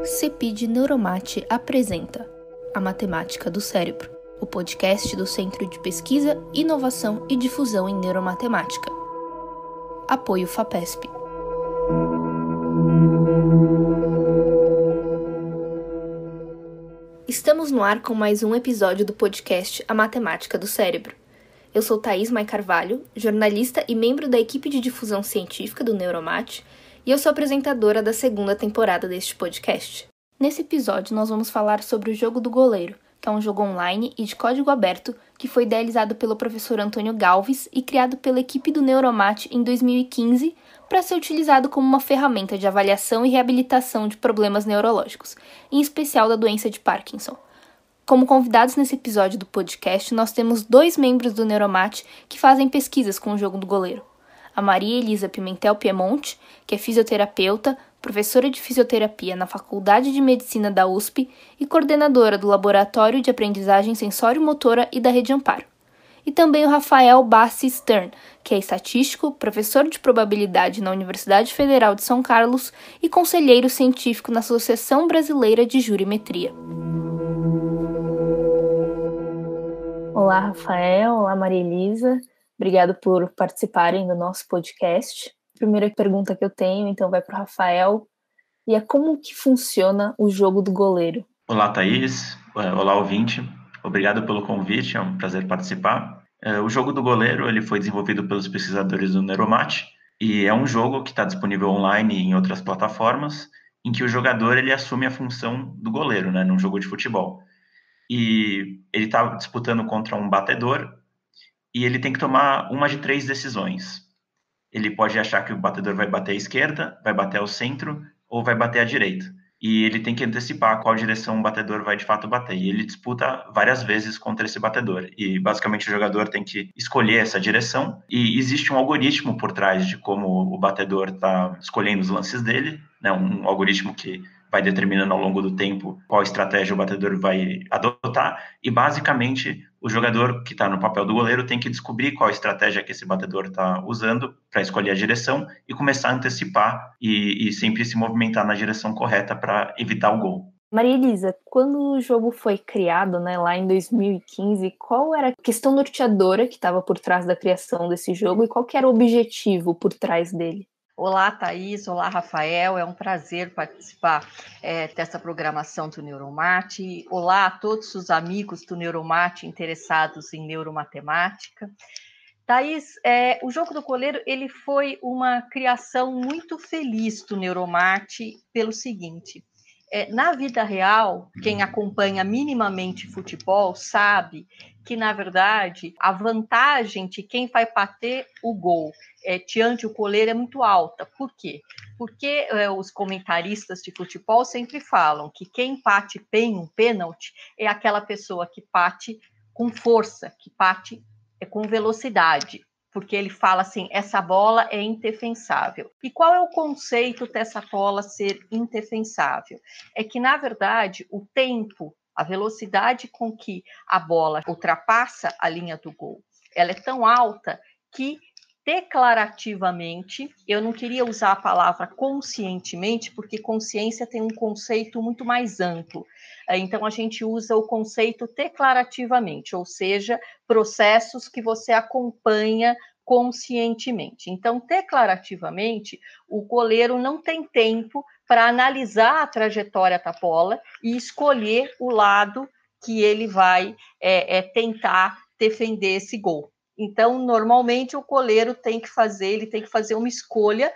CEPID Neuromate apresenta A Matemática do Cérebro, o podcast do Centro de Pesquisa, Inovação e Difusão em Neuromatemática. Apoio FAPESP. Estamos no ar com mais um episódio do podcast A Matemática do Cérebro. Eu sou Thaís Mai Carvalho, jornalista e membro da equipe de difusão científica do Neuromate, e eu sou apresentadora da segunda temporada deste podcast. Nesse episódio, nós vamos falar sobre o Jogo do Goleiro, que é um jogo online e de código aberto que foi idealizado pelo professor Antônio Galves e criado pela equipe do Neuromate em 2015 para ser utilizado como uma ferramenta de avaliação e reabilitação de problemas neurológicos, em especial da doença de Parkinson. Como convidados nesse episódio do podcast, nós temos 2 membros do Neuromate que fazem pesquisas com o Jogo do Goleiro. A Maria Elisa Pimentel Piemonte, que é fisioterapeuta, professora de fisioterapia na Faculdade de Medicina da USP e coordenadora do Laboratório de Aprendizagem Sensório-Motora e da Rede Amparo. E também o Rafael Bassi Stern, que é estatístico, professor de probabilidade na Universidade Federal de São Carlos e conselheiro científico na Associação Brasileira de Jurimetria. Olá, Rafael. Olá, Maria Elisa. Obrigado por participarem do nosso podcast. A primeira pergunta que eu tenho, então, vai para o Rafael. E é como que funciona o Jogo do Goleiro? Olá, Thaís. Olá, ouvinte. Obrigado pelo convite, é um prazer participar. O Jogo do Goleiro ele foi desenvolvido pelos pesquisadores do Neuromate e é um jogo que está disponível online e em outras plataformas, em que o jogador ele assume a função do goleiro, né, num jogo de futebol. E ele está disputando contra um batedor e ele tem que tomar uma de 3 decisões. Ele pode achar que o batedor vai bater à esquerda, vai bater ao centro ou vai bater à direita. E ele tem que antecipar qual direção o batedor vai de fato bater. E ele disputa várias vezes contra esse batedor. E basicamente o jogador tem que escolher essa direção. E existe um algoritmo por trás de como o batedor está escolhendo os lances dele, né? Um algoritmo que vai determinando ao longo do tempo qual estratégia o batedor vai adotar. E basicamente o jogador que está no papel do goleiro tem que descobrir qual estratégia que esse batedor está usando para escolher a direção e começar a antecipar e sempre se movimentar na direção correta para evitar o gol. Maria Elisa, quando o jogo foi criado, né, lá em 2015, qual era a questão norteadora que estava por trás da criação desse jogo e qual que era o objetivo por trás dele? Olá, Thaís. Olá, Rafael. É um prazer participar dessa programação do Neuromate. Olá a todos os amigos do Neuromate interessados em neuromatemática. Thaís, o Jogo do Goleiro ele foi uma criação muito feliz do Neuromate pelo seguinte. Na vida real, quem acompanha minimamente futebol sabe que, na verdade, a vantagem de quem vai bater o gol diante do goleiro é muito alta. Por quê? Porque os comentaristas de futebol sempre falam que quem bate bem um pênalti é aquela pessoa que bate com força, que bate com velocidade. Porque ele fala assim, essa bola é indefensável. E qual é o conceito dessa bola ser indefensável? É que, na verdade, o tempo, a velocidade com que a bola ultrapassa a linha do gol, ela é tão alta que, declarativamente, eu não queria usar a palavra conscientemente, porque consciência tem um conceito muito mais amplo. Então, a gente usa o conceito declarativamente, ou seja, processos que você acompanha conscientemente. Então, declarativamente, o goleiro não tem tempo para analisar a trajetória da bola e escolher o lado que ele vai tentar defender esse gol. Então, normalmente, o goleiro tem que fazer uma escolha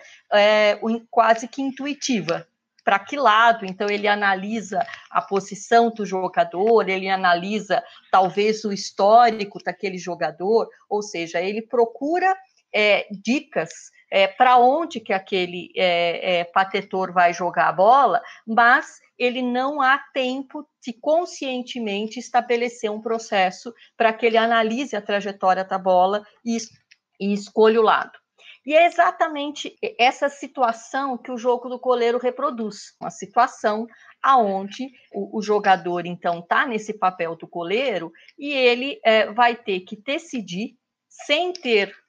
quase que intuitiva. Para que lado? Então, ele analisa a posição do jogador, ele analisa talvez o histórico daquele jogador, ou seja, ele procura dicas para onde que aquele patetor vai jogar a bola, mas ele não há tempo de conscientemente estabelecer um processo para que ele analise a trajetória da bola e escolha o lado. E é exatamente essa situação que o jogo do goleiro reproduz, uma situação aonde o jogador, então, está nesse papel do goleiro e ele vai ter que decidir, sem ter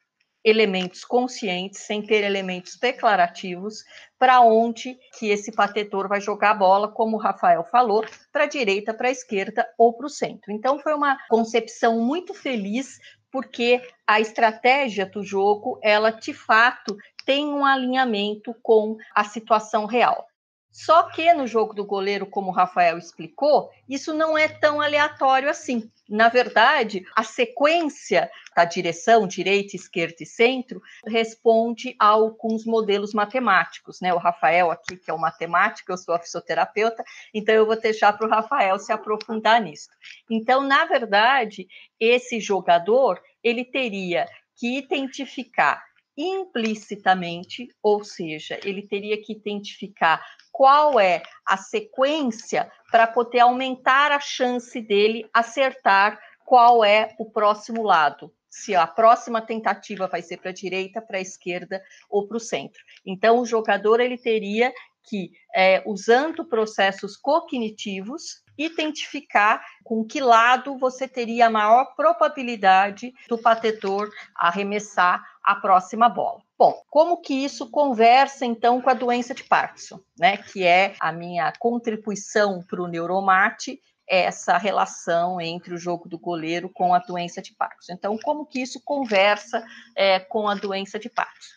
elementos conscientes, sem ter elementos declarativos, para onde que esse patetor vai jogar a bola, como o Rafael falou, para a direita, para a esquerda ou para o centro. Então, foi uma concepção muito feliz, porque a estratégia do jogo, ela, de fato, tem um alinhamento com a situação real. Só que no jogo do goleiro, como o Rafael explicou, isso não é tão aleatório assim. Na verdade, a sequência da direção, direita, esquerda e centro, responde a alguns modelos matemáticos, né? O Rafael aqui, que é o matemático, eu sou a fisioterapeuta, então eu vou deixar para o Rafael se aprofundar nisso. Então, na verdade, esse jogador, ele teria que identificar implicitamente, ou seja, ele teria que identificar qual é a sequência para poder aumentar a chance dele acertar qual é o próximo lado. Se a próxima tentativa vai ser para a direita, para a esquerda ou para o centro. Então, o jogador ele teria que, usando processos cognitivos, identificar com que lado você teria a maior probabilidade do patetor arremessar a próxima bola. Bom, como que isso conversa, então, com a doença de Parkinson, né? Que é a minha contribuição para o Neuromate, essa relação entre o jogo do goleiro com a doença de Parkinson. Então, como que isso conversa com a doença de Parkinson?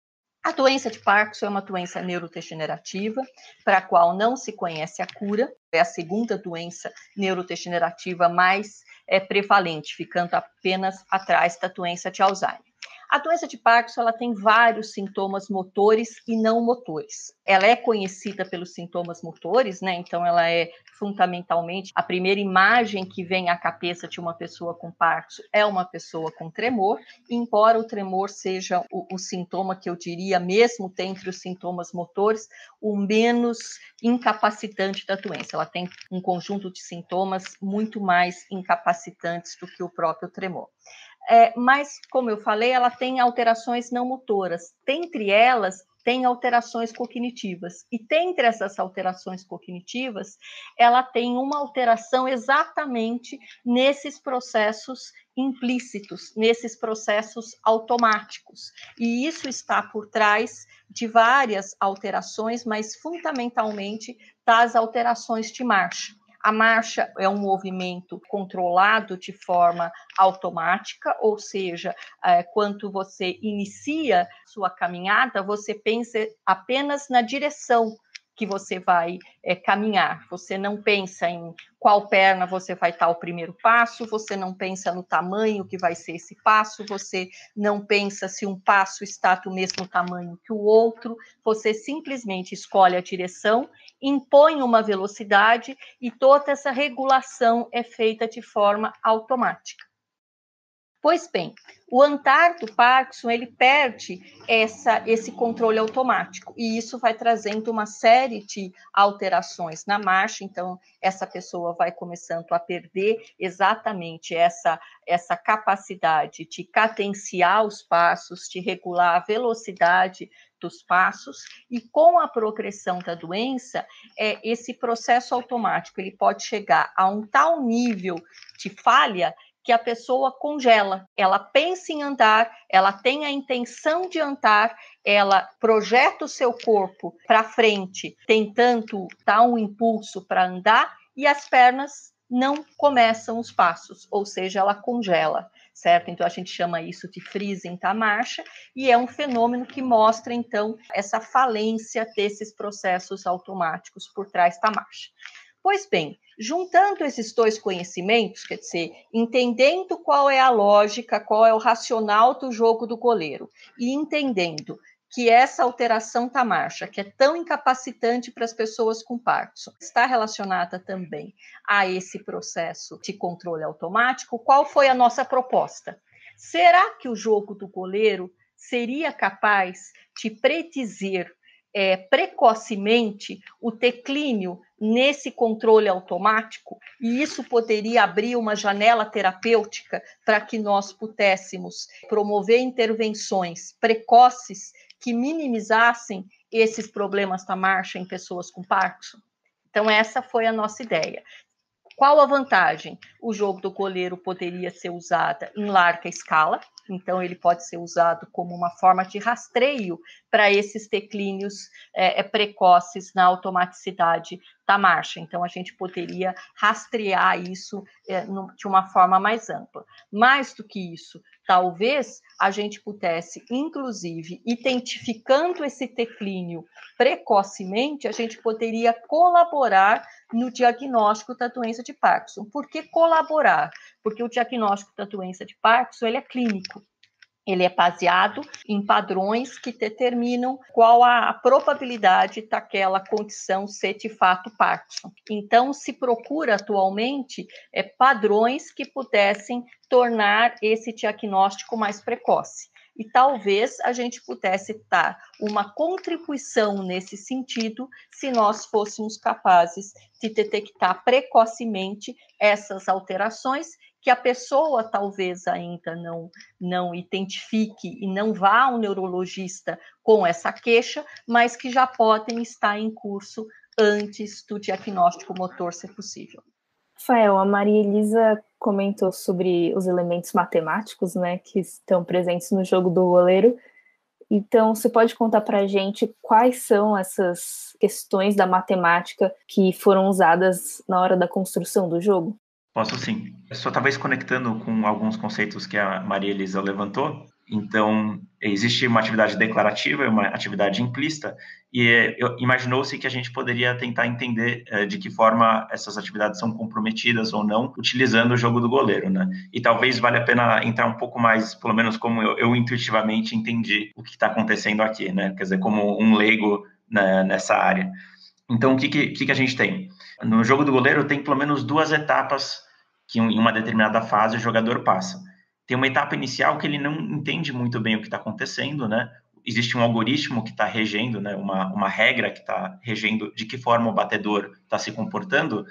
A doença de Parkinson é uma doença neurodegenerativa, para a qual não se conhece a cura. É a segunda doença neurodegenerativa mais prevalente, ficando apenas atrás da doença de Alzheimer. A doença de Parkinson ela tem vários sintomas motores e não motores. Ela é conhecida pelos sintomas motores, né? Então ela é fundamentalmente a primeira imagem que vem à cabeça de uma pessoa com Parkinson é uma pessoa com tremor, embora o tremor seja o sintoma que eu diria, mesmo dentre os sintomas motores, o menos incapacitante da doença. Ela tem um conjunto de sintomas muito mais incapacitantes do que o próprio tremor. Mas, como eu falei, ela tem alterações não motoras. Dentre elas, tem alterações cognitivas. E dentre essas alterações cognitivas, ela tem uma alteração exatamente nesses processos implícitos, nesses processos automáticos. E isso está por trás de várias alterações, mas fundamentalmente das alterações de marcha. A marcha é um movimento controlado de forma automática, ou seja, quando você inicia sua caminhada, você pensa apenas na direção que você vai caminhar. Você não pensa em qual perna você vai dar o primeiro passo, você não pensa no tamanho que vai ser esse passo, você não pensa se um passo está do mesmo tamanho que o outro, você simplesmente escolhe a direção, impõe uma velocidade e toda essa regulação é feita de forma automática. Pois bem, o andar do Parkinson, ele perde esse controle automático, e isso vai trazendo uma série de alterações na marcha, então essa pessoa vai começando a perder exatamente essa capacidade de cadenciar os passos, de regular a velocidade dos passos, e com a progressão da doença, esse processo automático ele pode chegar a um tal nível de falha que a pessoa congela, ela pensa em andar, ela tem a intenção de andar, ela projeta o seu corpo para frente, tentando dar um impulso para andar, e as pernas não começam os passos, ou seja, ela congela, certo? Então a gente chama isso de freezing da marcha, e é um fenômeno que mostra, então, essa falência desses processos automáticos por trás da marcha. Pois bem, juntando esses dois conhecimentos, quer dizer, entendendo qual é a lógica, qual é o racional do jogo do goleiro, e entendendo que essa alteração da marcha, que é tão incapacitante para as pessoas com Parkinson, está relacionada também a esse processo de controle automático, qual foi a nossa proposta? Será que o jogo do goleiro seria capaz de predizer precocemente o declínio nesse controle automático, e isso poderia abrir uma janela terapêutica para que nós pudéssemos promover intervenções precoces que minimizassem esses problemas da marcha em pessoas com Parkinson? Então, essa foi a nossa ideia. Qual a vantagem? O jogo do goleiro poderia ser usado em larga escala, então ele pode ser usado como uma forma de rastreio para esses declínios precoces na automaticidade da marcha. Então, a gente poderia rastrear isso de uma forma mais ampla. Mais do que isso, talvez a gente pudesse, inclusive, identificando esse declínio precocemente, a gente poderia colaborar no diagnóstico da doença de Parkinson. Por que colaborar? Porque o diagnóstico da doença de Parkinson ele é clínico. Ele é baseado em padrões que determinam qual a probabilidade daquela condição ser de fato Parkinson. Então, se procura atualmente padrões que pudessem tornar esse diagnóstico mais precoce. E talvez a gente pudesse dar uma contribuição nesse sentido se nós fôssemos capazes de detectar precocemente essas alterações que a pessoa talvez ainda não identifique e não vá ao neurologista com essa queixa, mas que já podem estar em curso antes do diagnóstico motor ser possível. Rafael, a Maria Elisa comentou sobre os elementos matemáticos, né, que estão presentes no jogo do goleiro. Então, você pode contar para a gente quais são essas questões da matemática que foram usadas na hora da construção do jogo? Posso sim. Só talvez conectando com alguns conceitos que a Maria Elisa levantou. Então, existe uma atividade declarativa e uma atividade implícita, e imaginou-se que a gente poderia tentar entender de que forma essas atividades são comprometidas ou não, utilizando o jogo do goleiro, né? E talvez valha a pena entrar um pouco mais, pelo menos como eu intuitivamente entendi o que está acontecendo aqui, né? Quer dizer, como um leigo nessa área. Então, o que a gente tem? No jogo do goleiro, tem pelo menos 2 etapas que em uma determinada fase o jogador passa. Tem uma etapa inicial que ele não entende muito bem o que está acontecendo, né? Existe um algoritmo que está regendo, né? Uma regra que está regendo de que forma o batedor está se comportando,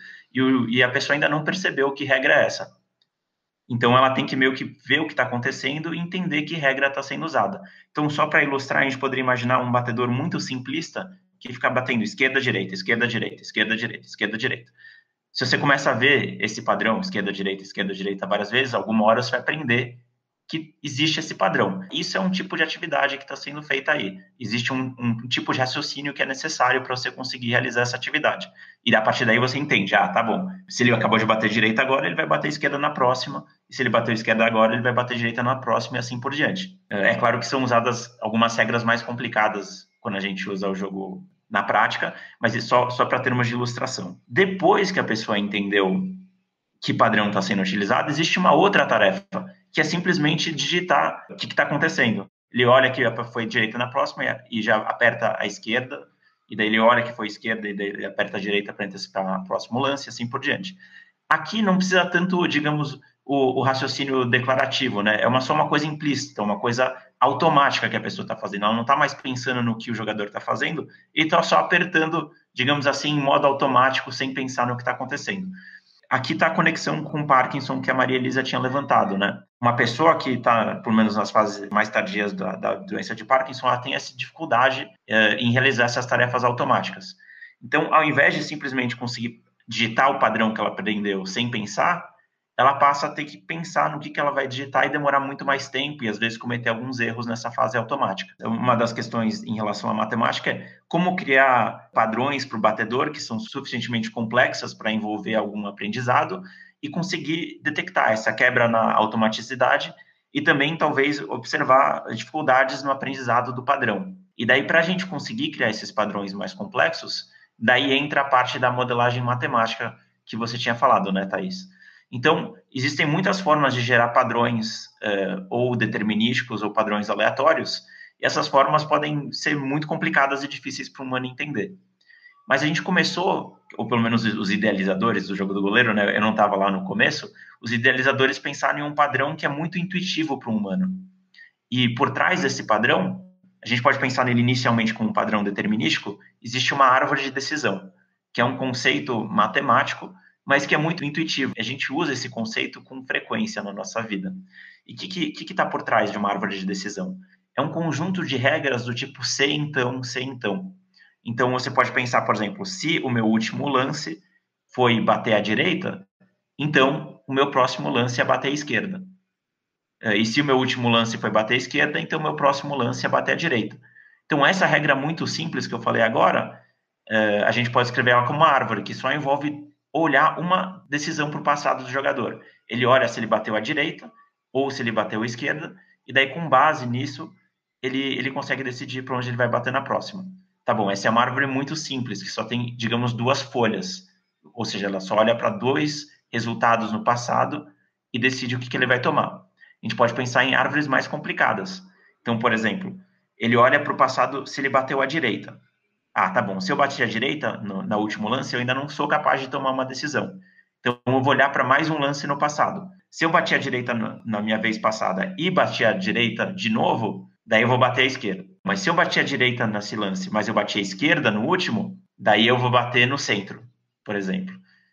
e a pessoa ainda não percebeu que regra é essa. Então, ela tem que meio que ver o que está acontecendo e entender que regra está sendo usada. Então, só para ilustrar, a gente poderia imaginar um batedor muito simplista que fica batendo esquerda, direita, esquerda, direita, esquerda, direita, esquerda, direita. Se você começa a ver esse padrão, esquerda, direita, várias vezes, alguma hora você vai aprender que existe esse padrão. Isso é um tipo de atividade que está sendo feita aí. Existe um tipo de raciocínio que é necessário para você conseguir realizar essa atividade. E a partir daí você entende, tá bom, se ele acabou de bater direita agora, ele vai bater esquerda na próxima, e se ele bateu esquerda agora, ele vai bater direita na próxima, e assim por diante. É claro que são usadas algumas regras mais complicadas quando a gente usa o jogo na prática, mas isso só para termos de ilustração. Depois que a pessoa entendeu que padrão está sendo utilizado, existe uma outra tarefa, que é simplesmente digitar o que está acontecendo. Ele olha que foi direita na próxima e já aperta a esquerda, e daí ele olha que foi esquerda e daí ele aperta a direita para antecipar o próximo lance, e assim por diante. Aqui não precisa tanto, digamos, o raciocínio declarativo, né? É só uma coisa implícita, uma coisa automática que a pessoa está fazendo. Ela não está mais pensando no que o jogador está fazendo, e está só apertando, digamos assim, em modo automático, sem pensar no que está acontecendo. Aqui está a conexão com o Parkinson que a Maria Elisa tinha levantado, né? Uma pessoa que está, pelo menos nas fases mais tardias da doença de Parkinson, ela tem essa dificuldade em realizar essas tarefas automáticas. Então, ao invés de simplesmente conseguir digitar o padrão que ela aprendeu sem pensar, ela passa a ter que pensar no que ela vai digitar e demorar muito mais tempo e, às vezes, cometer alguns erros nessa fase automática. Uma das questões em relação à matemática é como criar padrões para o batedor que são suficientemente complexas para envolver algum aprendizado e conseguir detectar essa quebra na automaticidade e também, talvez, observar dificuldades no aprendizado do padrão. E daí, para a gente conseguir criar esses padrões mais complexos, daí entra a parte da modelagem matemática que você tinha falado, né, Thaís? Então, existem muitas formas de gerar padrões ou determinísticos ou padrões aleatórios, e essas formas podem ser muito complicadas e difíceis para o humano entender. Mas a gente começou, ou pelo menos os idealizadores do jogo do goleiro, né, eu não estava lá no começo, os idealizadores pensaram em um padrão que é muito intuitivo para o humano. E por trás desse padrão, a gente pode pensar nele inicialmente como um padrão determinístico, existe uma árvore de decisão, que é um conceito matemático, mas que é muito intuitivo. A gente usa esse conceito com frequência na nossa vida. E o que está por trás de uma árvore de decisão? É um conjunto de regras do tipo se então, se então. Então, você pode pensar, por exemplo, se o meu último lance foi bater à direita, então o meu próximo lance é bater à esquerda. E se o meu último lance foi bater à esquerda, então o meu próximo lance é bater à direita. Então, essa regra muito simples que eu falei agora, a gente pode escrever ela como uma árvore, que só envolve olhar uma decisão para o passado do jogador. Ele olha se ele bateu à direita ou se ele bateu à esquerda, e daí, com base nisso, ele consegue decidir para onde ele vai bater na próxima. Tá bom, essa é uma árvore muito simples, que só tem, digamos, 2 folhas. Ou seja, ela só olha para 2 resultados no passado e decide o que ele vai tomar. A gente pode pensar em árvores mais complicadas. Então, por exemplo, ele olha para o passado se ele bateu à direita. Ah, tá bom, se eu bati à direita na último lance, eu ainda não sou capaz de tomar uma decisão. Então, eu vou olhar para mais um lance no passado. Se eu bati à direita na minha vez passada e bati à direita de novo, daí eu vou bater à esquerda. Mas se eu bati à direita nesse lance, mas eu bati à esquerda no último, daí eu vou bater no centro, por exemplo.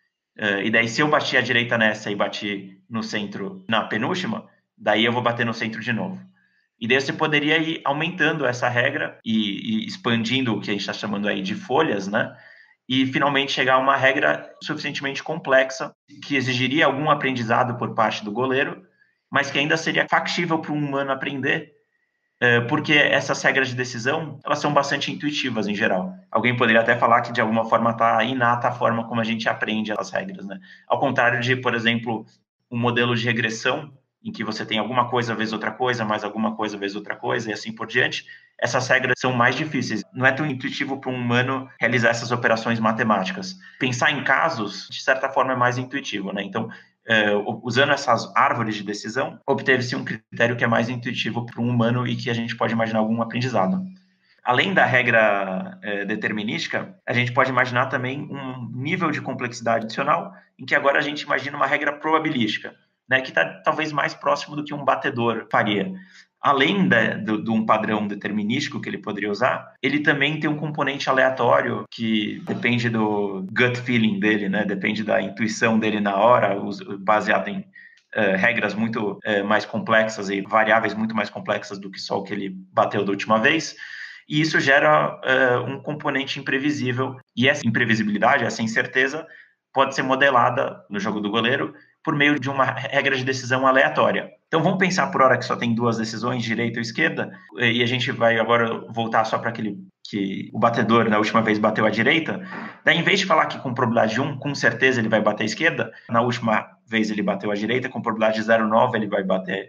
E daí, se eu bati à direita nessa e bati no centro na penúltima, daí eu vou bater no centro de novo. E daí você poderia ir aumentando essa regra e expandindo o que a gente está chamando aí de folhas, né? E finalmente chegar a uma regra suficientemente complexa que exigiria algum aprendizado por parte do goleiro, mas que ainda seria factível para um humano aprender, porque essas regras de decisão, elas são bastante intuitivas em geral. Alguém poderia até falar que de alguma forma está inata a forma como a gente aprende as regras, né? Ao contrário de, por exemplo, um modelo de regressão, em que você tem alguma coisa vezes outra coisa, mais alguma coisa vezes outra coisa, e assim por diante, essas regras são mais difíceis. Não é tão intuitivo para um humano realizar essas operações matemáticas. Pensar em casos, de certa forma, é mais intuitivo, né? Então, usando essas árvores de decisão, obteve-se um critério que é mais intuitivo para um humano e que a gente pode imaginar algum aprendizado. Além da regra determinística, a gente pode imaginar também um nível de complexidade adicional, em que agora a gente imagina uma regra probabilística, né, que está talvez mais próximo do que um batedor faria. Além de um padrão determinístico que ele poderia usar, ele também tem um componente aleatório que depende do gut feeling dele, né, depende da intuição dele na hora, baseado em regras muito mais complexas e variáveis muito mais complexas do que só o que ele bateu da última vez. E isso gera um componente imprevisível. E essa imprevisibilidade, essa incerteza, pode ser modelada no jogo do goleiro por meio de uma regra de decisão aleatória. Então, vamos pensar por hora que só tem 2 decisões, direita ou esquerda, e a gente vai agora voltar só para aquele que o batedor na última vez bateu à direita. Daí, em vez de falar que com probabilidade de 1, com certeza ele vai bater à esquerda, na última vez ele bateu à direita, com probabilidade de 0,9 ele vai bater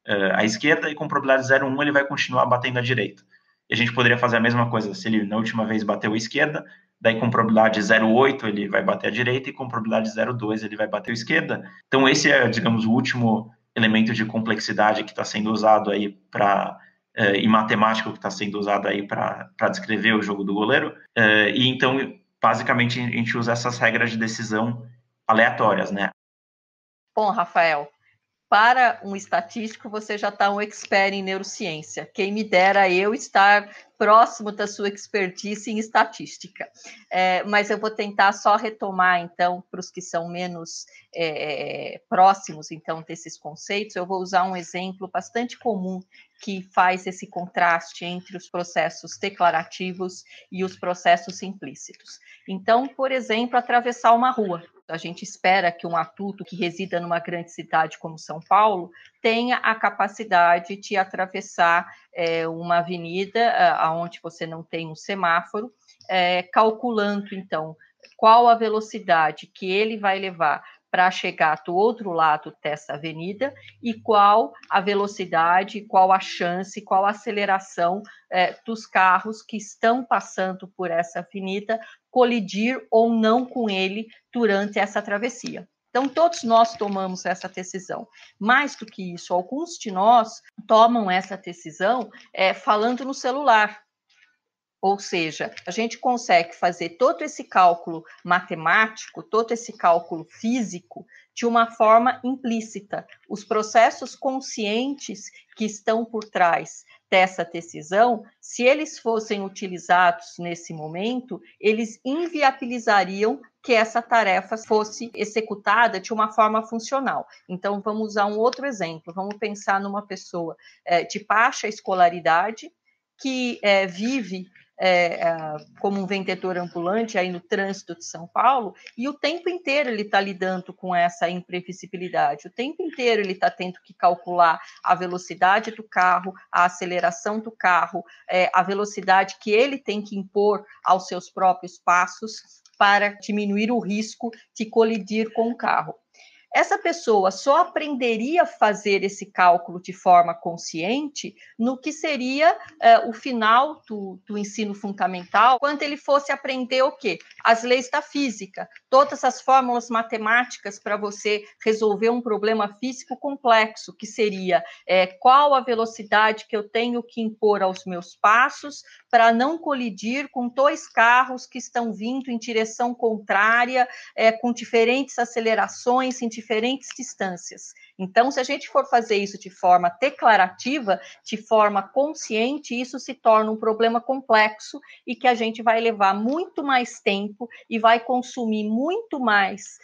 à esquerda, e com probabilidade de 0,1 ele vai continuar batendo à direita. E a gente poderia fazer a mesma coisa se ele na última vez bateu à esquerda, daí com probabilidade de 0,8 ele vai bater à direita e com probabilidade de 0,2 ele vai bater à esquerda. Então esse é, digamos, o último elemento de complexidade que está sendo usado aí para e matemático que está sendo usado aí para descrever o jogo do goleiro. E então, basicamente, a gente usa essas regras de decisão aleatórias, né? Bom, Rafael, para um estatístico, você já está um expert em neurociência. Quem me dera eu estar próximo da sua expertise em estatística. Mas eu vou tentar só retomar, então, para os que são menos próximos, então, desses conceitos, eu vou usar um exemplo bastante comum que faz esse contraste entre os processos declarativos e os processos implícitos. Então, por exemplo, atravessar uma rua. A gente espera que um adulto que resida numa grande cidade como São Paulo tenha a capacidade de atravessar uma avenida onde você não tem um semáforo, calculando, então, qual a velocidade que ele vai levar para chegar do outro lado dessa avenida e qual a velocidade, qual a chance, qual a aceleração dos carros que estão passando por essa avenida colidir ou não com ele durante essa travessia. Então, todos nós tomamos essa decisão. Mais do que isso, alguns de nós tomam essa decisão falando no celular. Ou seja, a gente consegue fazer todo esse cálculo matemático, todo esse cálculo físico, de uma forma implícita. Os processos conscientes que estão por trás dessa decisão, se eles fossem utilizados nesse momento, eles inviabilizariam que essa tarefa fosse executada de uma forma funcional. Então, vamos usar um outro exemplo. Vamos pensar numa pessoa de baixa escolaridade, que vive como um vendedor ambulante aí no trânsito de São Paulo, e o tempo inteiro ele está lidando com essa imprevisibilidade, o tempo inteiro ele está tendo que calcular a velocidade do carro, a aceleração do carro, a velocidade que ele tem que impor aos seus próprios passos para diminuir o risco de colidir com o carro. Essa pessoa só aprenderia a fazer esse cálculo de forma consciente no que seria o final do ensino fundamental, quando ele fosse aprender o quê? As leis da física, todas as fórmulas matemáticas para você resolver um problema físico complexo, que seria qual a velocidade que eu tenho que impor aos meus passos para não colidir com dois carros que estão vindo em direção contrária, com diferentes acelerações, em diferentes distâncias. Então, se a gente for fazer isso de forma declarativa, de forma consciente, isso se torna um problema complexo e que a gente vai levar muito mais tempo e vai consumir muito mais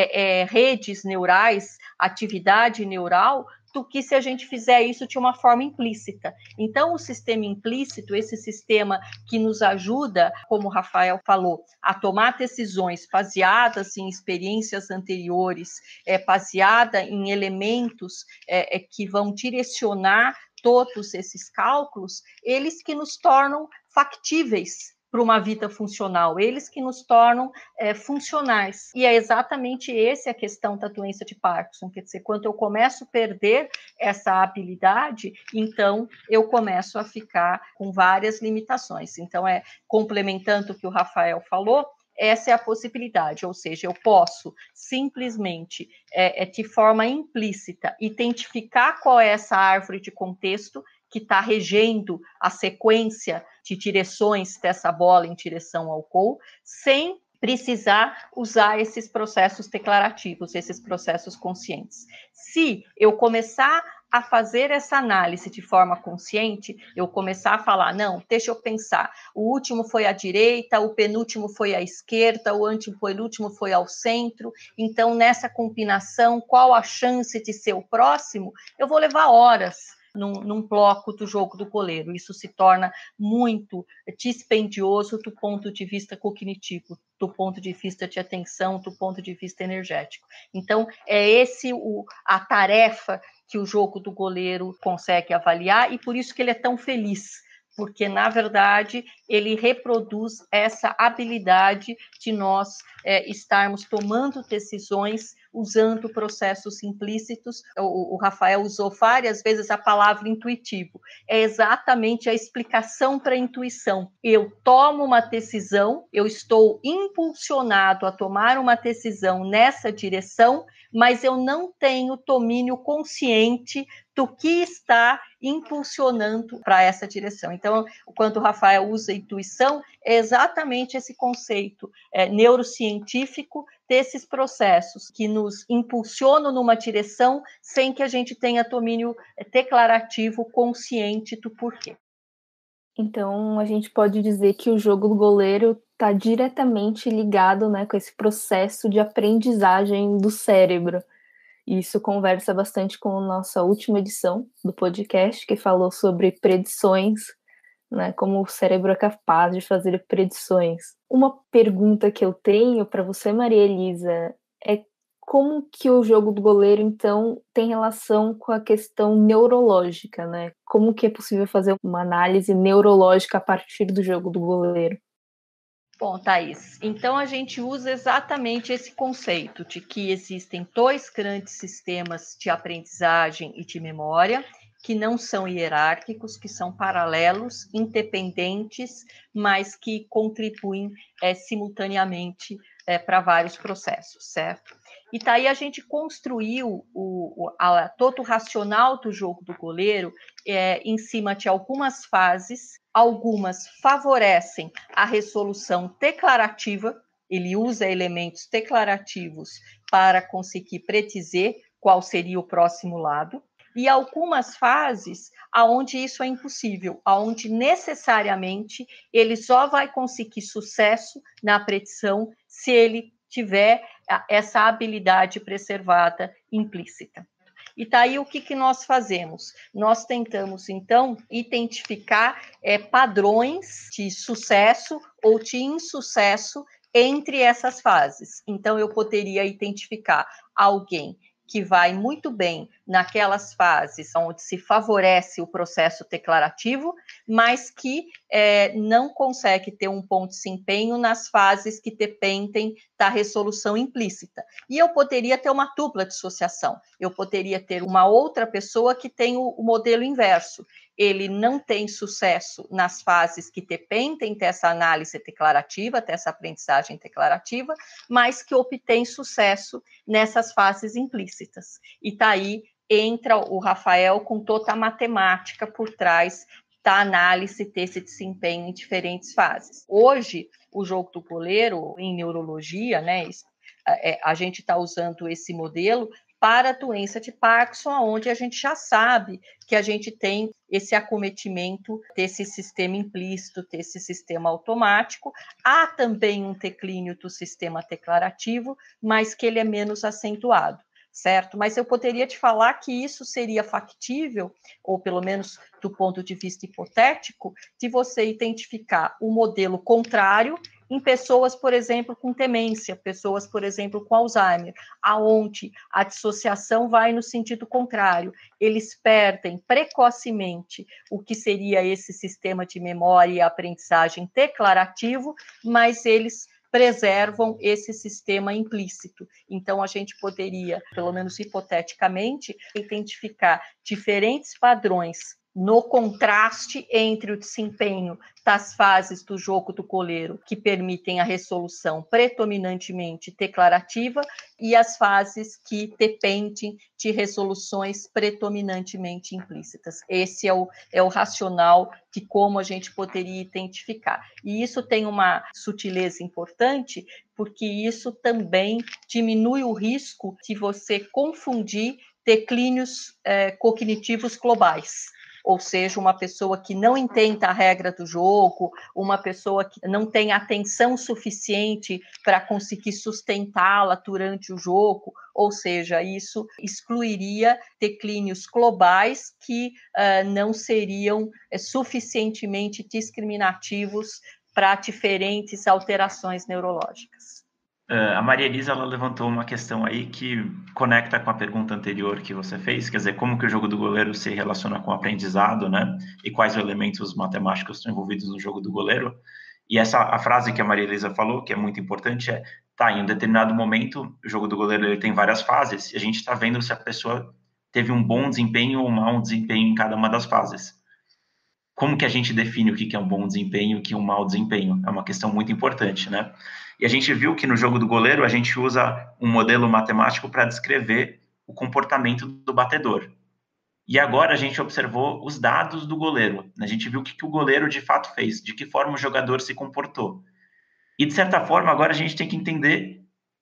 redes neurais, atividade neural, do que se a gente fizer isso de uma forma implícita. Então, o sistema implícito, esse sistema que nos ajuda, como o Rafael falou, a tomar decisões baseadas em experiências anteriores, baseada em elementos que vão direcionar todos esses cálculos, eles que nos tornam factíveis para uma vida funcional, eles que nos tornam funcionais. E é exatamente essa a questão da doença de Parkinson, quer dizer, quando eu começo a perder essa habilidade, então eu começo a ficar com várias limitações. Então, complementando o que o Rafael falou, essa é a possibilidade, ou seja, eu posso simplesmente, de forma implícita, identificar qual é essa árvore de contexto que está regendo a sequência de direções dessa bola em direção ao gol, sem precisar usar esses processos declarativos, esses processos conscientes. Se eu começar a fazer essa análise de forma consciente, eu começar a falar, não, deixa eu pensar, o último foi à direita, o penúltimo foi à esquerda, o antepenúltimo foi ao centro, então nessa combinação, qual a chance de ser o próximo? Eu vou levar horas num bloco do jogo do goleiro. Isso se torna muito dispendioso do ponto de vista cognitivo, do ponto de vista de atenção, do ponto de vista energético. Então, a tarefa que o jogo do goleiro consegue avaliar, e por isso que ele é tão feliz, porque, na verdade, ele reproduz essa habilidade de nós estarmos tomando decisões usando processos implícitos. O Rafael usou várias vezes a palavra intuitivo. É exatamente a explicação para a intuição. Eu tomo uma decisão, eu estou impulsionado a tomar uma decisão nessa direção, mas eu não tenho domínio consciente do que está impulsionando para essa direção. Então, quando o Rafael usa intuição, é exatamente esse conceito neurocientífico desses processos que nos impulsionam numa direção sem que a gente tenha domínio declarativo consciente do porquê. Então, a gente pode dizer que o jogo do goleiro está diretamente ligado, né, com esse processo de aprendizagem do cérebro. E isso conversa bastante com a nossa última edição do podcast, que falou sobre predições, né, como o cérebro é capaz de fazer predições. Uma pergunta que eu tenho para você, Maria Elisa, é como que o jogo do goleiro, então, tem relação com a questão neurológica, né? Como que é possível fazer uma análise neurológica a partir do jogo do goleiro? Bom, Thaís, então a gente usa exatamente esse conceito de que existem dois grandes sistemas de aprendizagem e de memória, que não são hierárquicos, que são paralelos, independentes, mas que contribuem simultaneamente para vários processos, certo? E daí a gente construiu todo o racional do jogo do goleiro em cima de algumas fases. Algumas favorecem a resolução declarativa, ele usa elementos declarativos para conseguir predizer qual seria o próximo lado, e algumas fases onde isso é impossível, onde necessariamente ele só vai conseguir sucesso na predição se ele tiver essa habilidade preservada implícita. E tá aí o que nós fazemos? Nós tentamos, então, identificar padrões de sucesso ou de insucesso entre essas fases. Então, eu poderia identificar alguém que vai muito bem naquelas fases onde se favorece o processo declarativo, mas que não consegue ter um bom desempenho nas fases que dependem da resolução implícita. E eu poderia ter uma dupla dissociação. Eu poderia ter uma outra pessoa que tem o modelo inverso. Ele não tem sucesso nas fases que dependem dessa análise declarativa, dessa aprendizagem declarativa, mas que obtém sucesso nessas fases implícitas. E tá aí entra o Rafael com toda a matemática por trás da análise desse desempenho em diferentes fases. Hoje, o jogo do goleiro, em neurologia, né, a gente está usando esse modelo para a doença de Parkinson, onde a gente já sabe que a gente tem esse acometimento desse sistema implícito, desse sistema automático. Há também um declínio do sistema declarativo, mas que ele é menos acentuado, certo? Mas eu poderia te falar que isso seria factível, ou pelo menos do ponto de vista hipotético, de você identificar o modelo contrário em pessoas, por exemplo, com demência, pessoas, por exemplo, com Alzheimer, aonde a dissociação vai no sentido contrário. Eles perdem precocemente o que seria esse sistema de memória e aprendizagem declarativo, mas eles preservam esse sistema implícito. Então, a gente poderia, pelo menos hipoteticamente, identificar diferentes padrões no contraste entre o desempenho das fases do jogo do goleiro, que permitem a resolução predominantemente declarativa, e as fases que dependem de resoluções predominantemente implícitas. Esse é o racional de como a gente poderia identificar. E isso tem uma sutileza importante, porque isso também diminui o risco de você confundir declínios cognitivos globais. Ou seja, uma pessoa que não entenda a regra do jogo, uma pessoa que não tem atenção suficiente para conseguir sustentá-la durante o jogo, ou seja, isso excluiria declínios globais que não seriam suficientemente discriminativos para diferentes alterações neurológicas. A Maria Elisa, ela levantou uma questão aí que conecta com a pergunta anterior que você fez, quer dizer, como que o jogo do goleiro se relaciona com o aprendizado, né? E quais elementos matemáticos estão envolvidos no jogo do goleiro. E a frase que a Maria Elisa falou, que é muito importante, em um determinado momento, o jogo do goleiro ele tem várias fases, e a gente está vendo se a pessoa teve um bom desempenho ou um mau desempenho em cada uma das fases. Como que a gente define o que é um bom desempenho e o que é um mau desempenho? É uma questão muito importante, né? E a gente viu que no jogo do goleiro a gente usa um modelo matemático para descrever o comportamento do batedor. E agora a gente observou os dados do goleiro. A gente viu o que o goleiro de fato fez, de que forma o jogador se comportou. E de certa forma agora a gente tem que entender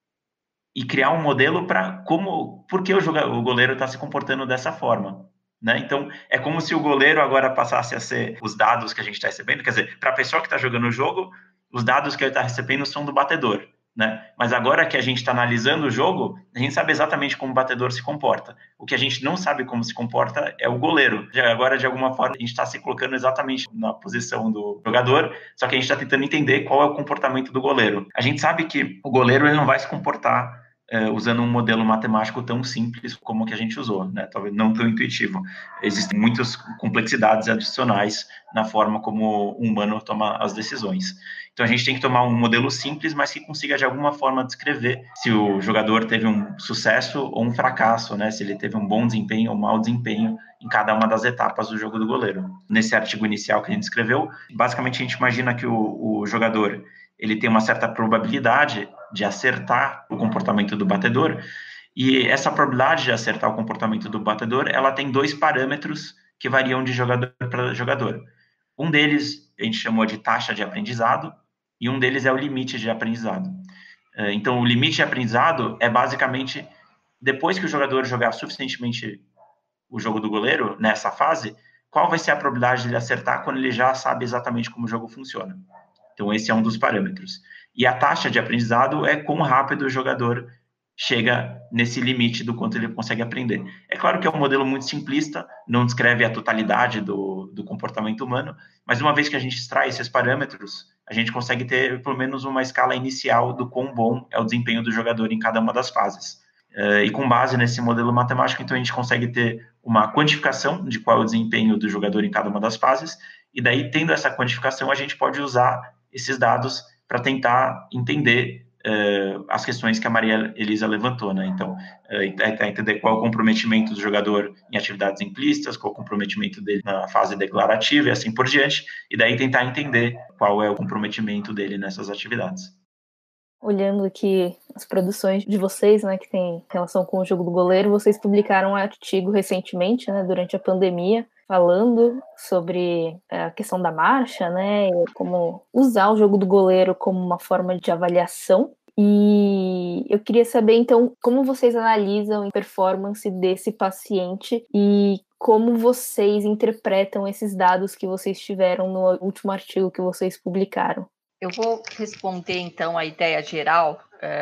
e criar um modelo para por que o goleiro está se comportando dessa forma. Né? Então, é como se o goleiro agora passasse a ser os dados que a gente está recebendo, quer dizer, para a pessoa que está jogando o jogo, os dados que ele está recebendo são do batedor, né? Mas agora que a gente está analisando o jogo, a gente sabe exatamente como o batedor se comporta. O que a gente não sabe como se comporta é o goleiro. Agora, de alguma forma, a gente está se colocando exatamente na posição do jogador, só que a gente está tentando entender qual é o comportamento do goleiro. A gente sabe que o goleiro ele não vai se comportar usando um modelo matemático tão simples como o que a gente usou, né? Talvez não tão intuitivo. Existem muitas complexidades adicionais na forma como o humano toma as decisões. Então, a gente tem que tomar um modelo simples, mas que consiga, de alguma forma, descrever se o jogador teve um sucesso ou um fracasso, né? Se ele teve um bom desempenho ou um mau desempenho em cada uma das etapas do jogo do goleiro. Nesse artigo inicial que a gente escreveu, basicamente a gente imagina que o jogador ele tem uma certa probabilidade de acertar o comportamento do batedor, e essa probabilidade de acertar o comportamento do batedor, ela tem dois parâmetros que variam de jogador para jogador. Um deles a gente chamou de taxa de aprendizado, e um deles é o limite de aprendizado. Então, o limite de aprendizado é basicamente, depois que o jogador jogar suficientemente o jogo do goleiro, nessa fase, qual vai ser a probabilidade de ele acertar quando ele já sabe exatamente como o jogo funciona. Então, esse é um dos parâmetros. E a taxa de aprendizado é quão rápido o jogador chega nesse limite do quanto ele consegue aprender. É claro que é um modelo muito simplista, não descreve a totalidade do comportamento humano, mas uma vez que a gente extrai esses parâmetros, a gente consegue ter pelo menos uma escala inicial do quão bom é o desempenho do jogador em cada uma das fases. E com base nesse modelo matemático, então a gente consegue ter uma quantificação de qual é o desempenho do jogador em cada uma das fases, e daí, tendo essa quantificação, a gente pode usar esses dados para tentar entender as questões que a Maria Elisa levantou, né? Então, entender qual é o comprometimento do jogador em atividades implícitas, qual é o comprometimento dele na fase declarativa e assim por diante, e daí tentar entender qual é o comprometimento dele nessas atividades. Olhando aqui as produções de vocês, né, que tem relação com o jogo do goleiro, vocês publicaram um artigo recentemente, né, durante a pandemia, falando sobre a questão da marcha, né, e como usar o jogo do goleiro como uma forma de avaliação. E eu queria saber, então, como vocês analisam a performance desse paciente e como vocês interpretam esses dados que vocês tiveram no último artigo que vocês publicaram. Eu vou responder, então, a ideia geral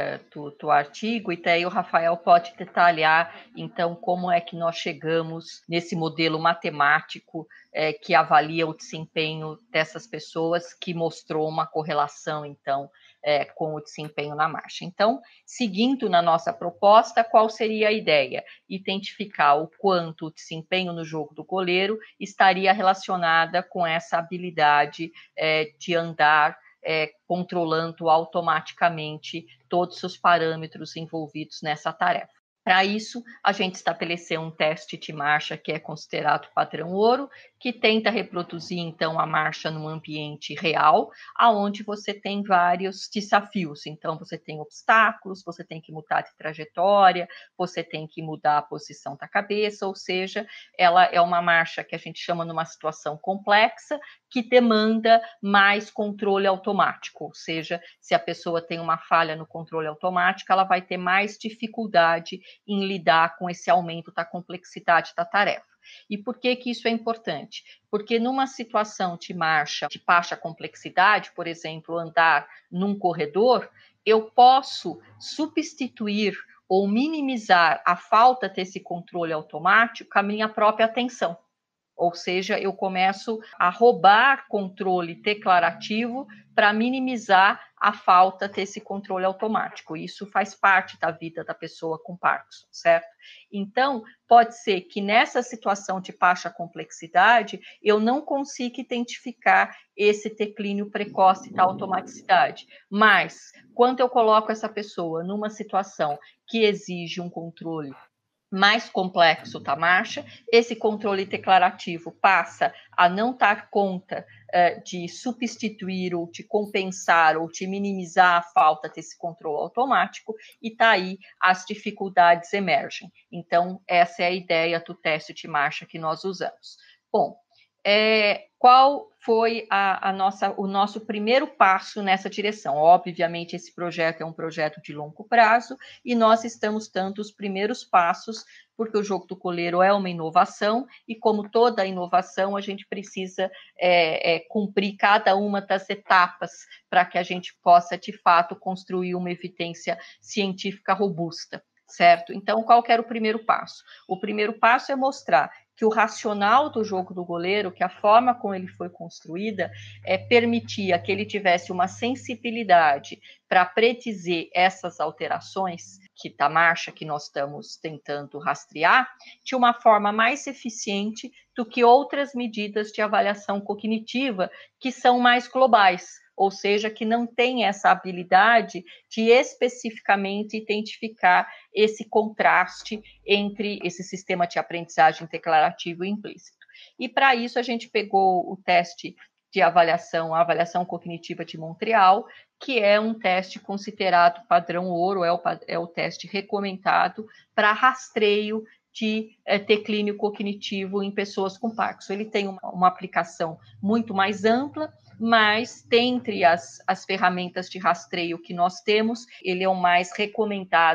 do artigo, e daí o Rafael pode detalhar, então, como é que nós chegamos nesse modelo matemático que avalia o desempenho dessas pessoas, que mostrou uma correlação, então, com o desempenho na marcha. Então, seguindo na nossa proposta, qual seria a ideia? Identificar o quanto o desempenho no jogo do goleiro estaria relacionada com essa habilidade de andar controlando automaticamente todos os parâmetros envolvidos nessa tarefa. Para isso, a gente estabeleceu um teste de marcha que é considerado padrão ouro, que tenta reproduzir, então, a marcha num ambiente real, onde você tem vários desafios. Então, você tem obstáculos, você tem que mudar de trajetória, você tem que mudar a posição da cabeça, ou seja, ela é uma marcha que a gente chama numa situação complexa, que demanda mais controle automático, ou seja, se a pessoa tem uma falha no controle automático, ela vai ter mais dificuldade em lidar com esse aumento da complexidade da tarefa. E por que isso é importante? Porque numa situação de marcha de baixa complexidade, por exemplo, andar num corredor, eu posso substituir ou minimizar a falta desse controle automático com a minha própria atenção. Ou seja, eu começo a roubar controle declarativo para minimizar a falta desse controle automático. Isso faz parte da vida da pessoa com Parkinson, certo? Então, pode ser que nessa situação de baixa complexidade, eu não consiga identificar esse declínio precoce da automaticidade. Mas, quando eu coloco essa pessoa numa situação que exige um controle mais complexo da marcha, esse controle declarativo passa a não dar conta de substituir ou de compensar ou de minimizar a falta desse controle automático, e daí as dificuldades emergem. Então, essa é a ideia do teste de marcha que nós usamos. Bom, qual foi o nosso primeiro passo nessa direção? Obviamente, esse projeto é um projeto de longo prazo e nós estamos dando os primeiros passos, porque o jogo do goleiro é uma inovação e, como toda inovação, a gente precisa cumprir cada uma das etapas para que a gente possa, de fato, construir uma evidência científica robusta, certo? Então, qual que era o primeiro passo? O primeiro passo é mostrar que o racional do jogo do goleiro, que a forma como ele foi construída, permitia que ele tivesse uma sensibilidade para predizer essas alterações da marcha que nós estamos tentando rastrear, de uma forma mais eficiente do que outras medidas de avaliação cognitiva que são mais globais, ou seja, que não tem essa habilidade de especificamente identificar esse contraste entre esse sistema de aprendizagem declarativo e implícito. E para isso a gente pegou o teste de avaliação, a avaliação cognitiva de Montreal, que é um teste considerado padrão ouro, é o teste recomendado para rastreio de declínio cognitivo em pessoas com Parkinson. Ele tem uma aplicação muito mais ampla, mas dentre as ferramentas de rastreio que nós temos, ele é o mais recomendado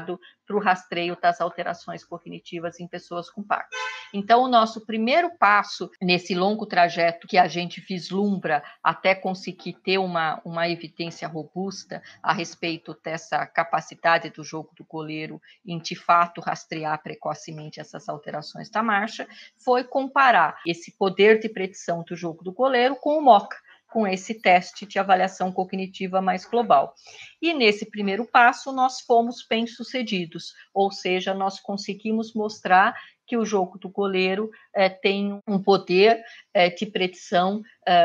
para o rastreio das alterações cognitivas em pessoas com Parkinson. Então, o nosso primeiro passo nesse longo trajeto que a gente vislumbra até conseguir ter uma evidência robusta a respeito dessa capacidade do jogo do goleiro em, de fato, rastrear precocemente essas alterações da marcha, foi comparar esse poder de predição do jogo do goleiro com o MoCA, com esse teste de avaliação cognitiva mais global. E nesse primeiro passo, nós fomos bem-sucedidos, ou seja, nós conseguimos mostrar que o jogo do goleiro tem um poder de predição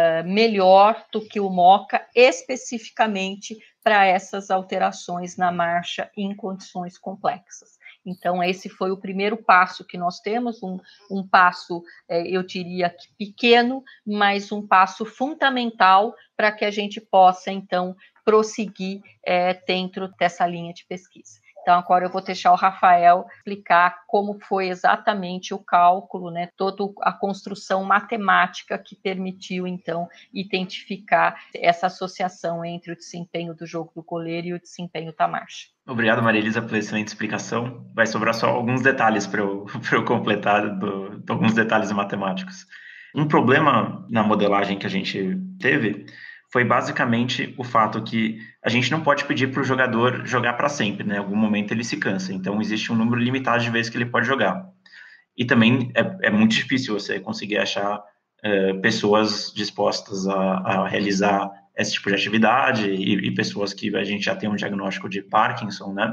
melhor do que o MoCA, especificamente para essas alterações na marcha em condições complexas. Então, esse foi o primeiro passo que nós temos, um passo, eu diria que pequeno, mas um passo fundamental para que a gente possa, então, prosseguir dentro dessa linha de pesquisa. Então, agora eu vou deixar o Rafael explicar como foi exatamente o cálculo, né, toda a construção matemática que permitiu, então, identificar essa associação entre o desempenho do jogo do goleiro e o desempenho da marcha. Obrigado, Maria Elisa, pela excelente explicação. Vai sobrar só alguns detalhes para eu completar, alguns detalhes matemáticos. Um problema na modelagem que a gente teve foi basicamente o fato que a gente não pode pedir para o jogador jogar para sempre, né? Em algum momento ele se cansa, então existe um número limitado de vezes que ele pode jogar. E também é muito difícil você conseguir achar pessoas dispostas a realizar esse tipo de atividade e pessoas que a gente já tem um diagnóstico de Parkinson, né?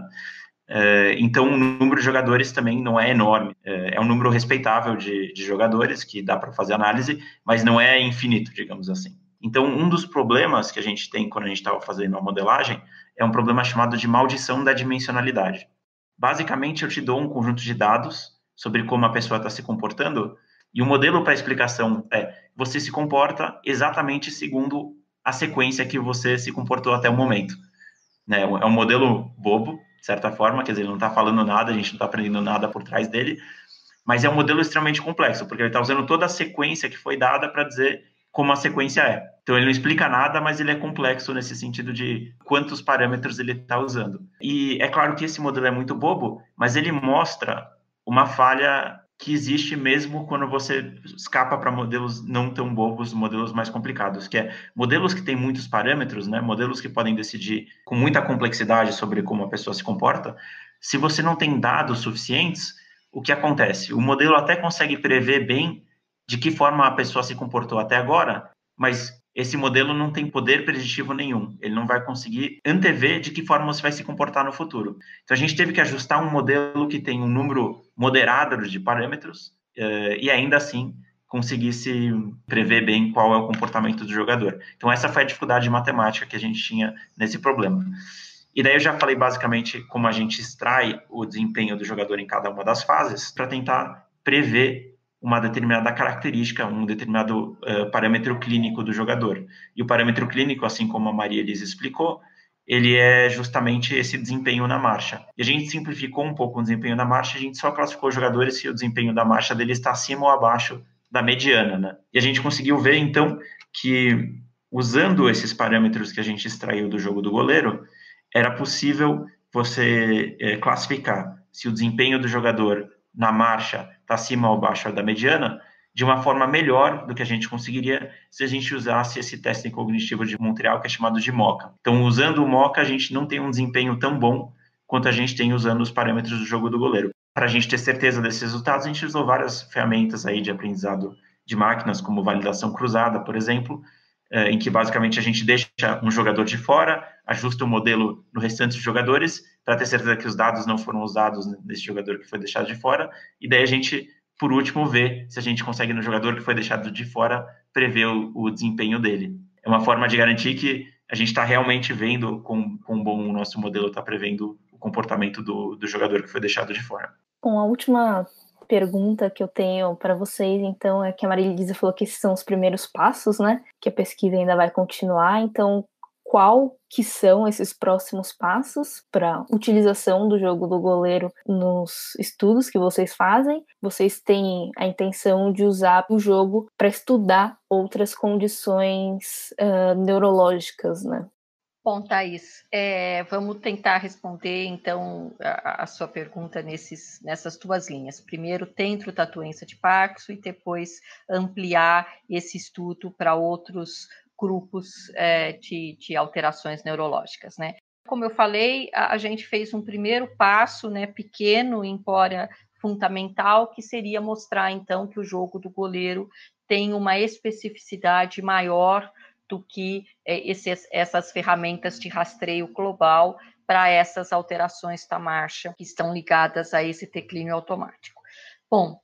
Então, o número de jogadores também não é enorme. É um número respeitável de jogadores que dá para fazer análise, mas não é infinito, digamos assim. Então, um dos problemas que a gente tem quando a gente estava fazendo a modelagem é um problema chamado de maldição da dimensionalidade. Basicamente, eu te dou um conjunto de dados sobre como a pessoa está se comportando e o modelo para explicação você se comporta exatamente segundo a sequência que você se comportou até o momento. Né? É um modelo bobo, de certa forma, quer dizer, ele não está falando nada, a gente não está aprendendo nada por trás dele, mas é um modelo extremamente complexo, porque ele está usando toda a sequência que foi dada para dizer como a sequência é. Então, ele não explica nada, mas ele é complexo nesse sentido de quantos parâmetros ele está usando. E é claro que esse modelo é muito bobo, mas ele mostra uma falha que existe mesmo quando você escapa para modelos não tão bobos, modelos mais complicados, que é modelos que têm muitos parâmetros, né, modelos que podem decidir com muita complexidade sobre como a pessoa se comporta. Se você não tem dados suficientes, o que acontece? O modelo até consegue prever bem de que forma a pessoa se comportou até agora, mas esse modelo não tem poder preditivo nenhum. Ele não vai conseguir antever de que forma você vai se comportar no futuro. Então, a gente teve que ajustar um modelo que tem um número moderado de parâmetros e ainda assim conseguisse prever bem qual é o comportamento do jogador. Então, essa foi a dificuldade matemática que a gente tinha nesse problema. E daí eu já falei basicamente como a gente extrai o desempenho do jogador em cada uma das fases para tentar prever uma determinada característica, um determinado parâmetro clínico do jogador. E o parâmetro clínico, assim como a Maria Elisa explicou, ele é justamente esse desempenho na marcha. E a gente simplificou um pouco o desempenho na marcha, a gente só classificou jogadores se o desempenho da marcha dele está acima ou abaixo da mediana, né? E a gente conseguiu ver, então, que usando esses parâmetros que a gente extraiu do jogo do goleiro, era possível você classificar se o desempenho do jogador na marcha está acima ou abaixo da mediana, de uma forma melhor do que a gente conseguiria se a gente usasse esse teste cognitivo de Montreal, que é chamado de MoCA. Então, usando o MoCA, a gente não tem um desempenho tão bom quanto a gente tem usando os parâmetros do jogo do goleiro. Para a gente ter certeza desses resultados, a gente usou várias ferramentas aí de aprendizado de máquinas, como validação cruzada, por exemplo, em que basicamente a gente deixa um jogador de fora, ajusta o modelo no restante dos jogadores, para ter certeza que os dados não foram usados nesse jogador que foi deixado de fora, e daí a gente, por último, vê se a gente consegue no jogador que foi deixado de fora prever o desempenho dele. É uma forma de garantir que a gente está realmente vendo quão bom o nosso modelo está prevendo o comportamento do jogador que foi deixado de fora. Bom, a última pergunta que eu tenho para vocês, então, é que a Maria Elisa falou que esses são os primeiros passos, né? Que a pesquisa ainda vai continuar. Então, qual que são esses próximos passos para utilização do jogo do goleiro nos estudos que vocês fazem? Vocês têm a intenção de usar o jogo para estudar outras condições neurológicas, né? Bom, Thaís, vamos tentar responder, então, a sua pergunta nessas duas linhas. Primeiro, dentro da doença de Parkinson, e depois ampliar esse estudo para outros grupos de alterações neurológicas, né? Como eu falei, a gente fez um primeiro passo, né, pequeno, embora fundamental, que seria mostrar, então, que o jogo do goleiro tem uma especificidade maior do que essas ferramentas de rastreio global para essas alterações da marcha que estão ligadas a esse declínio automático. Bom,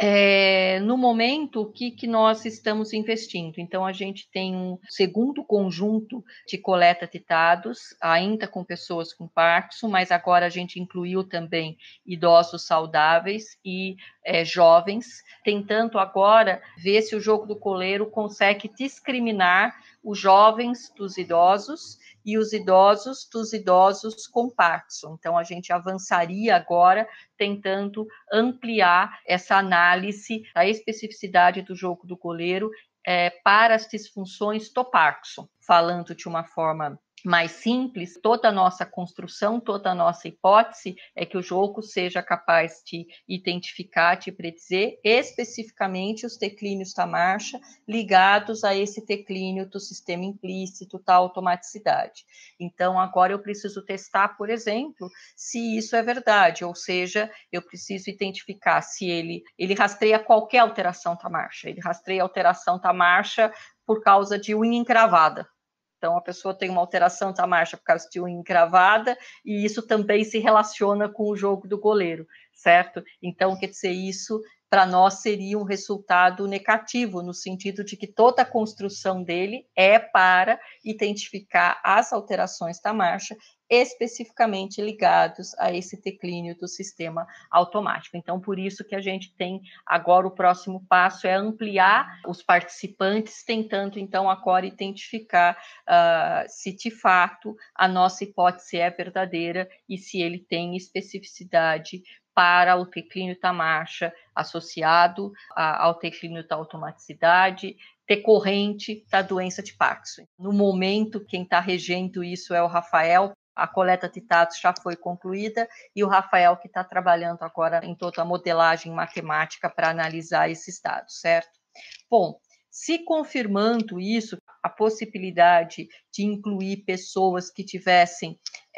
no momento, o que nós estamos investindo? Então, a gente tem um segundo conjunto de coleta de dados, ainda com pessoas com Parkinson, mas agora a gente incluiu também idosos saudáveis e jovens, tentando agora ver se o jogo do goleiro consegue discriminar os jovens dos idosos e os idosos dos idosos com Parkinson. Então, a gente avançaria agora tentando ampliar essa análise da especificidade do jogo do goleiro para as disfunções do Parkinson. Falando de uma forma mais simples, toda a nossa construção, toda a nossa hipótese é que o jogo seja capaz de identificar, de predizer especificamente os declínios da marcha ligados a esse declínio do sistema implícito, da automaticidade. Então, agora eu preciso testar, por exemplo, se isso é verdade, ou seja, eu preciso identificar se ele rastreia qualquer alteração da marcha, ele rastreia a alteração da marcha por causa de unha encravada. Então, a pessoa tem uma alteração da marcha por causa de unha encravada, e isso também se relaciona com o jogo do goleiro, certo? Então, quer dizer, isso para nós seria um resultado negativo, no sentido de que toda a construção dele é para identificar as alterações da marcha especificamente ligados a esse declínio do sistema automático. Então, por isso que a gente tem agora o próximo passo é ampliar os participantes, tentando então agora identificar se de fato a nossa hipótese é verdadeira e se ele tem especificidade para o declínio da marcha associado ao declínio da automaticidade decorrente da doença de Parkinson. No momento, quem está regendo isso é o Rafael. A coleta de dados já foi concluída e o Rafael que está trabalhando agora em toda a modelagem matemática para analisar esses dados, certo? Bom, se confirmando isso, a possibilidade de incluir pessoas que tivessem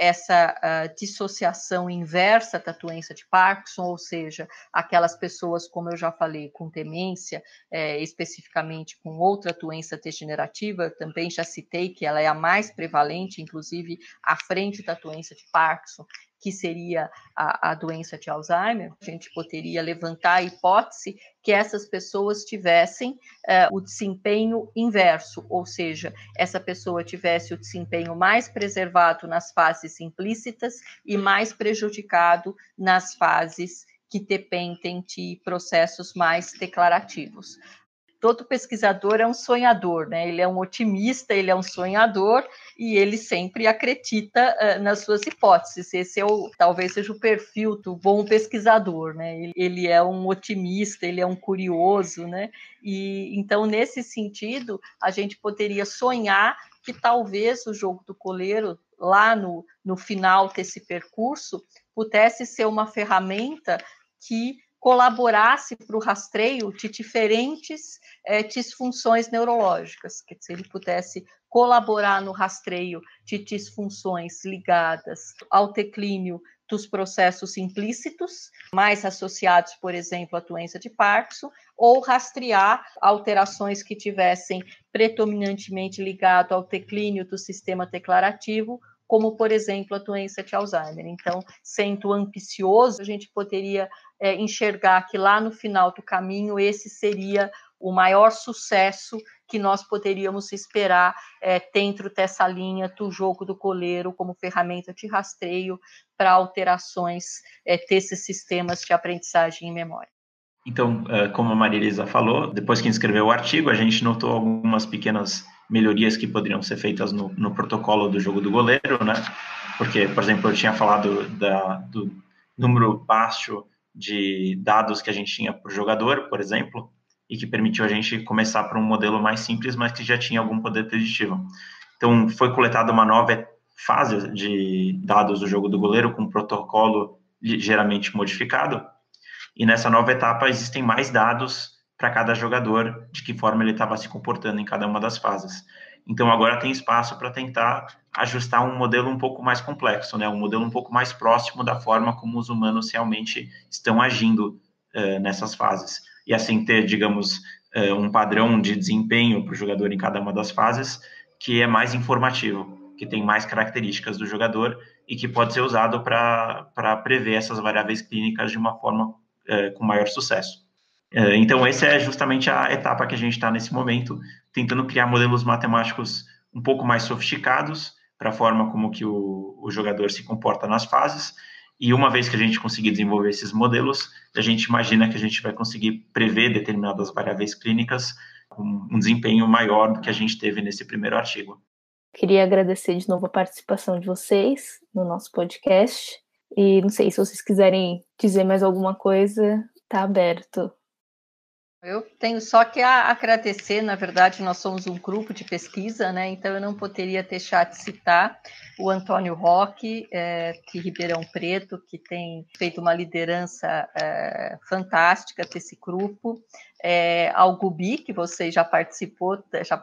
essa dissociação inversa da doença de Parkinson, ou seja, aquelas pessoas, como eu já falei, com demência, especificamente com outra doença degenerativa, também já citei que ela é a mais prevalente, inclusive à frente da doença de Parkinson, que seria a doença de Alzheimer. A gente poderia levantar a hipótese que essas pessoas tivessem o desempenho inverso, ou seja, essa pessoa tivesse o desempenho mais preservado nas fases implícitas e mais prejudicado nas fases que dependem de processos mais declarativos. Todo pesquisador é um sonhador, né? Ele é um otimista, ele é um sonhador e ele sempre acredita nas suas hipóteses. Esse talvez seja o perfil do bom pesquisador, né? Ele é um otimista, ele é um curioso, né? E então, nesse sentido, a gente poderia sonhar que talvez o jogo do goleiro, lá no final desse percurso, pudesse ser uma ferramenta que colaborasse para o rastreio de diferentes disfunções neurológicas, que se ele pudesse colaborar no rastreio de disfunções ligadas ao declínio dos processos implícitos, mais associados, por exemplo, à doença de Parkinson, ou rastrear alterações que tivessem predominantemente ligado ao declínio do sistema declarativo, como, por exemplo, a doença de Alzheimer. Então, sendo ambicioso, a gente poderia enxergar que lá no final do caminho esse seria o maior sucesso que nós poderíamos esperar dentro dessa linha do jogo do goleiro como ferramenta de rastreio para alterações desses sistemas de aprendizagem e memória. Então, como a Maria Elisa falou, depois que escreveu o artigo, a gente notou algumas pequenas melhorias que poderiam ser feitas no protocolo do jogo do goleiro, né? Porque, por exemplo, eu tinha falado do número baixo de dados que a gente tinha por jogador, por exemplo, e que permitiu a gente começar por um modelo mais simples, mas que já tinha algum poder preditivo. Então, foi coletada uma nova fase de dados do jogo do goleiro com um protocolo ligeiramente modificado, e nessa nova etapa existem mais dados para cada jogador, de que forma ele estava se comportando em cada uma das fases. Então agora tem espaço para tentar ajustar um modelo um pouco mais complexo, né? Um modelo um pouco mais próximo da forma como os humanos realmente estão agindo nessas fases. E assim ter, digamos, um padrão de desempenho para o jogador em cada uma das fases que é mais informativo, que tem mais características do jogador e que pode ser usado para prever essas variáveis clínicas de uma forma com maior sucesso. Então, essa é justamente a etapa que a gente está nesse momento, tentando criar modelos matemáticos um pouco mais sofisticados para a forma como que o jogador se comporta nas fases. E uma vez que a gente conseguir desenvolver esses modelos, a gente imagina que a gente vai conseguir prever determinadas variáveis clínicas com um desempenho maior do que a gente teve nesse primeiro artigo. Queria agradecer de novo a participação de vocês no nosso podcast. E não sei se vocês quiserem dizer mais alguma coisa, está aberto. Eu tenho só que agradecer, na verdade, nós somos um grupo de pesquisa, né? Então eu não poderia deixar de citar o Antônio Roque, de Ribeirão Preto, que tem feito uma liderança fantástica desse grupo, ao Gubi, que você já participou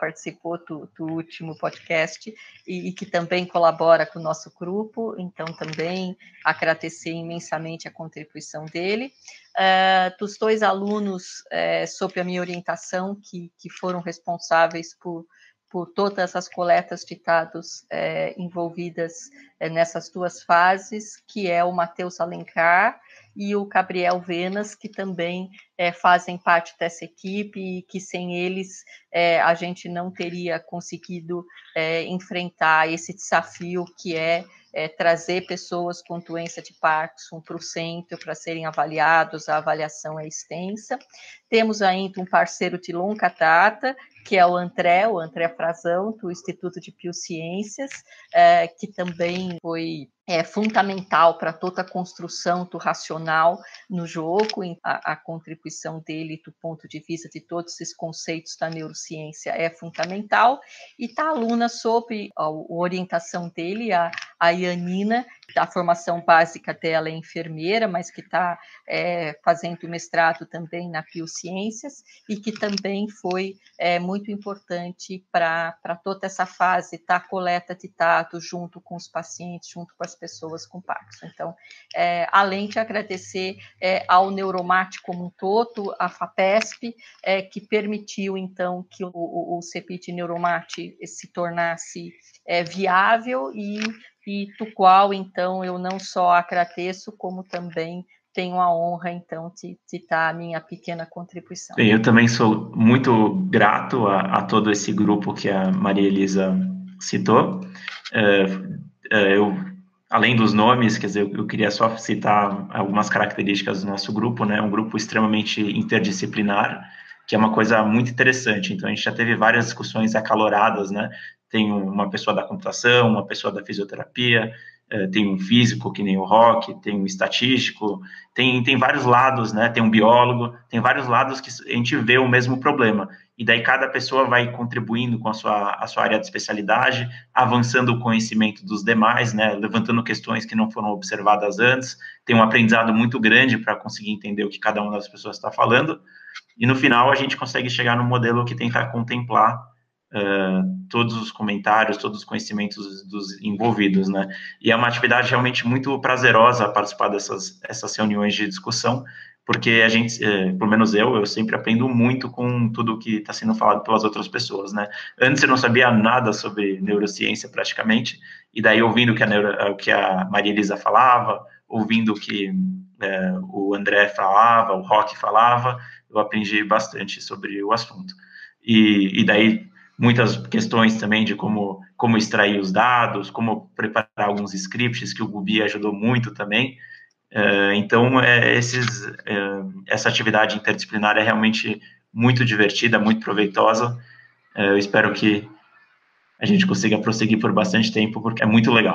do último podcast, e que também colabora com o nosso grupo, então também agradecer imensamente a contribuição dele. Dos dois alunos sob a minha orientação, que foram responsáveis por todas as coletas de dados envolvidas nessas duas fases, que é o Matheus Alencar e o Gabriel Venas, que também fazem parte dessa equipe e que sem eles a gente não teria conseguido enfrentar esse desafio que é trazer pessoas com doença de Parkinson para o centro para serem avaliados, a avaliação é extensa. Temos ainda um parceiro de longa data, que é o André Frazão, do Instituto de Biociências, que também foi fundamental para toda a construção do racional no jogo, a contribuição dele do ponto de vista de todos esses conceitos da neurociência é fundamental, e está a aluna sob a orientação dele, a Ianina, a formação básica dela é enfermeira, mas que está fazendo mestrado também na Biociências, e que também foi muito importante para toda essa fase da coleta de dados junto com os pacientes, junto com as pessoas com Parkinson. Então, além de agradecer ao Neuromate como um todo, a FAPESP, que permitiu, então, que o CEPIT Neuromate se tornasse viável e do qual, então, eu não só agradeço, como também tenho a honra, então, de dar a minha pequena contribuição. Bem, eu também sou muito grato a todo esse grupo que a Maria Elisa citou. Além dos nomes, quer dizer, eu queria só citar algumas características do nosso grupo, né? Um grupo extremamente interdisciplinar, que é uma coisa muito interessante. Então, a gente já teve várias discussões acaloradas, né? Tem uma pessoa da computação, uma pessoa da fisioterapia, tem um físico, que nem o Roque, tem um estatístico, tem vários lados, né? Tem um biólogo, tem vários lados que a gente vê o mesmo problema. E daí cada pessoa vai contribuindo com a sua área de especialidade, avançando o conhecimento dos demais, né? Levantando questões que não foram observadas antes. Tem um aprendizado muito grande para conseguir entender o que cada uma das pessoas está falando. E no final a gente consegue chegar num modelo que tenta contemplar todos os comentários, todos os conhecimentos dos envolvidos, né? E é uma atividade realmente muito prazerosa participar essas reuniões de discussão, porque a gente, pelo menos eu sempre aprendo muito com tudo que está sendo falado pelas outras pessoas, né? Antes eu não sabia nada sobre neurociência praticamente, e daí ouvindo o que a Maria Elisa falava, ouvindo o que o André falava, o Roque falava, eu aprendi bastante sobre o assunto. E daí muitas questões também de como extrair os dados, como preparar alguns scripts, que o Gubi ajudou muito também. Então, essa atividade interdisciplinar é realmente muito divertida, muito proveitosa. Eu espero que a gente consiga prosseguir por bastante tempo, porque é muito legal.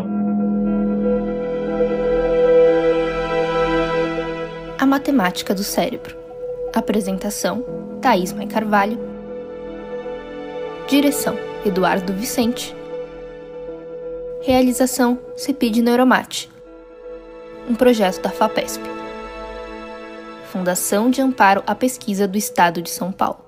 A matemática do cérebro. Apresentação: Thaís Mai Carvalho. Direção: Eduardo Vicente. Realização CEPID Neuromate. Um projeto da FAPESP. Fundação de Amparo à Pesquisa do Estado de São Paulo.